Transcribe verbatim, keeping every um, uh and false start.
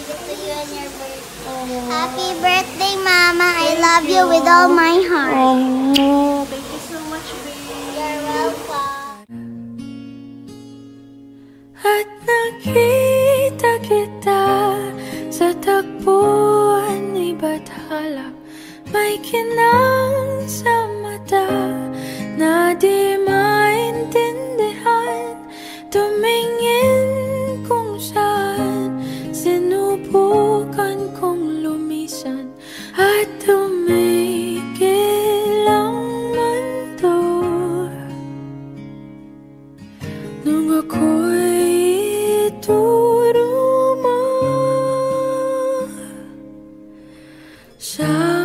to you and your birthday. Happy birthday, Mama. I love you. you with all my heart. Oh, thank you so much, babe. You're welcome. At nakita kita sa tagpuan ni Bathala, may kinang sa mata na di maintindihan. Tumingin kung saan, sinubukan kong lumisan at tumigil ang mundo. Nung ako'y ituro mo sa